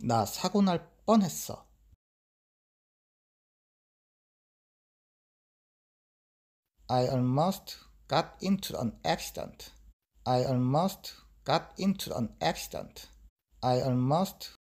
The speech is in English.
나 사고 날 뻔했어. I almost got into an accident. I almost got into an accident. I almost